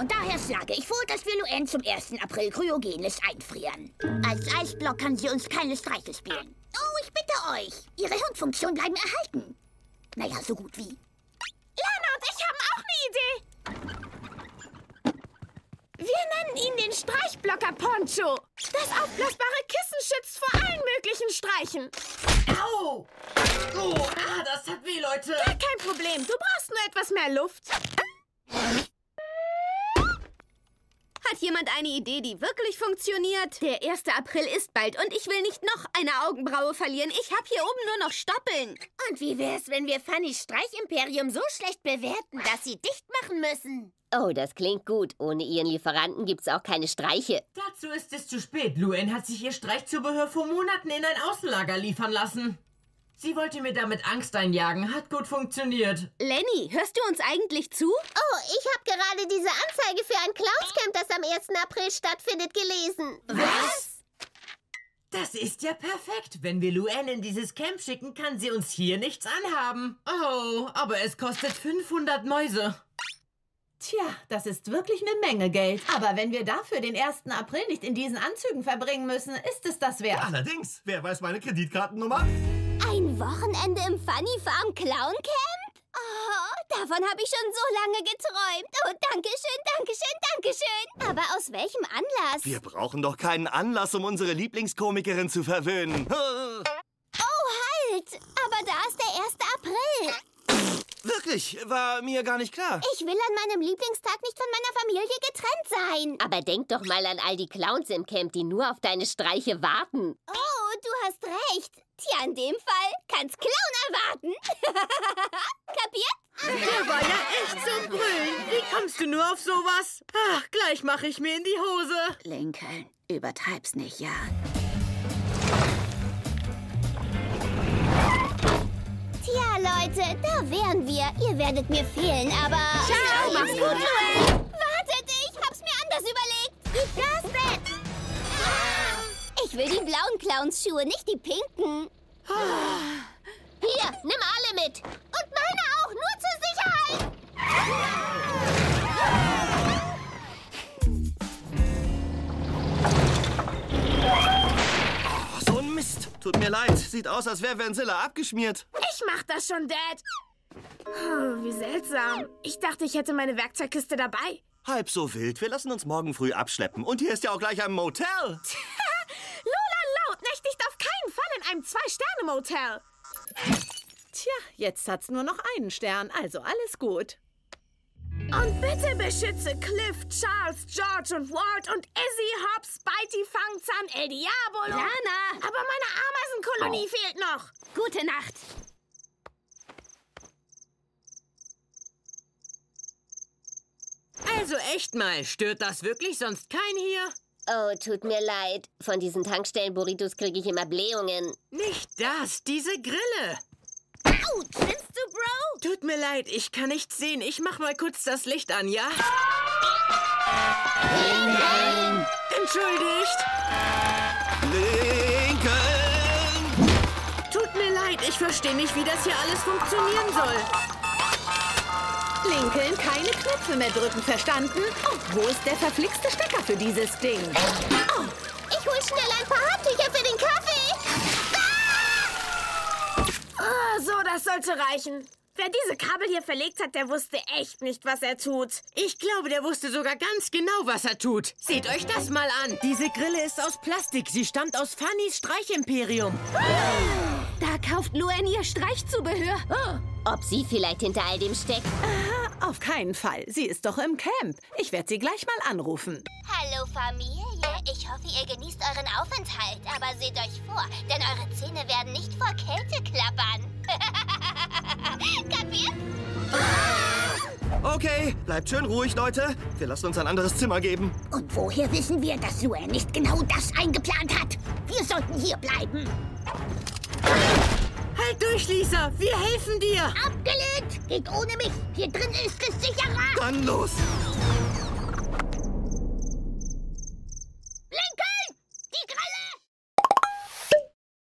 Und daher schlage ich vor, dass wir Luann zum 1. April kryogenes einfrieren. Als Eisblock kann sie uns keine Streiche spielen. Oh, ich bitte euch. Ihre Hirnfunktionen bleiben erhalten. Naja, so gut wie. Lana und ich haben auch eine Idee. Wir nennen ihn den Streichblocker-Poncho. Das aufblasbare Kissen schützt vor allen möglichen Streichen. Au! Oh, das hat weh, Leute. Gar kein Problem. Du brauchst nur etwas mehr Luft. Hat jemand eine Idee, die wirklich funktioniert? Der 1. April ist bald und ich will nicht noch eine Augenbraue verlieren. Ich habe hier oben nur noch Stoppeln. Und wie wär's, wenn wir Fannys Streichimperium so schlecht bewerten, dass sie dicht machen müssen? Oh, das klingt gut. Ohne ihren Lieferanten gibt's auch keine Streiche. Dazu ist es zu spät. Luann hat sich ihr Streichzubehör vor Monaten in ein Außenlager liefern lassen. Sie wollte mir damit Angst einjagen. Hat gut funktioniert. Lenny, hörst du uns eigentlich zu? Oh, ich habe gerade diese Anzeige für ein Clownscamp, das am 1. April stattfindet, gelesen. Was? Das ist ja perfekt. Wenn wir Luann in dieses Camp schicken, kann sie uns hier nichts anhaben. Oh, aber es kostet 500 Mäuse. Tja, das ist wirklich eine Menge Geld. Aber wenn wir dafür den 1. April nicht in diesen Anzügen verbringen müssen, ist es das wert. Allerdings, wer weiß meine Kreditkartennummer? Ein Wochenende im Funny Farm Clown Camp? Oh, davon habe ich schon so lange geträumt. Oh, dankeschön, dankeschön, dankeschön. Aber aus welchem Anlass? Wir brauchen doch keinen Anlass, um unsere Lieblingskomikerin zu verwöhnen. Oh, halt! Aber da ist der 1. April. Wirklich, war mir gar nicht klar. Ich will an meinem Lieblingstag nicht von meiner Familie getrennt sein. Aber denk doch mal an all die Clowns im Camp, die nur auf deine Streiche warten. Oh, du hast recht. Tja, in dem Fall kann's Clown erwarten. Kapiert? Der war ja echt zum Brüllen. Wie kommst du nur auf sowas? Ach, gleich mache ich mir in die Hose. Lincoln, übertreib's nicht, ja? Tja, Leute, da wären wir. Ihr werdet mir fehlen, aber... Ciao, mach's gut, Luann. Wartet, ich hab's mir anders überlegt. Gib Gas, Bett. Ich will die blauen Clownsschuhe, nicht die pinken. Hier, nimm alle mit. Und meine auch, nur zur Sicherheit. Oh, so ein Mist. Tut mir leid. Sieht aus, als wäre Vanzilla abgeschmiert. Ich mach das schon, Dad. Oh, wie seltsam. Ich dachte, ich hätte meine Werkzeugkiste dabei. Halb so wild. Wir lassen uns morgen früh abschleppen. Und hier ist ja auch gleich ein Motel. Lola Laut nächtigt auf keinen Fall in einem 2-Sterne-Motel. Tja, jetzt hat's nur noch einen Stern, also alles gut. Und bitte beschütze Cliff, Charles, George und Walt und Izzy, Hobbs, Bitey, Fangzahn, El Diabolo. Lana! Aber meine Ameisenkolonie fehlt noch. Gute Nacht. Also echt mal, stört das wirklich sonst keinen hier? Oh, tut mir leid. Von diesen Tankstellen-Burritos kriege ich immer Blähungen. Nicht das, diese Grille. Au, spinnst du, Bro? Tut mir leid, ich kann nichts sehen. Ich mach mal kurz das Licht an, ja? Nein! Entschuldigt. Lincoln! Tut mir leid, ich verstehe nicht, wie das hier alles funktionieren soll. Lincoln, keine Knöpfe mehr drücken, verstanden? Oh, wo ist der verflixte Stecker für dieses Ding? Oh, ich hol schnell ein paar Handtücher für den Kaffee. Ah, so, das sollte reichen. Wer diese Kabel hier verlegt hat, der wusste echt nicht, was er tut. Ich glaube, der wusste sogar ganz genau, was er tut. Seht euch das mal an. Diese Grille ist aus Plastik. Sie stammt aus Fannys Streichimperium. Da kauft Luann ihr Streichzubehör. Ob sie vielleicht hinter all dem steckt? Auf keinen Fall. Sie ist doch im Camp. Ich werde sie gleich mal anrufen. Hallo Familie, ich hoffe, ihr genießt euren Aufenthalt, aber seht euch vor, denn eure Zähne werden nicht vor Kälte klappern. Kapiert? Okay, bleibt schön ruhig, Leute. Wir lassen uns ein anderes Zimmer geben. Und woher wissen wir, dass Luann nicht genau das eingeplant hat? Wir sollten hier bleiben. Halt durch, Lisa. Wir helfen dir. Abgelehnt! Geht ohne mich. Hier drin ist es sicherer. Dann los!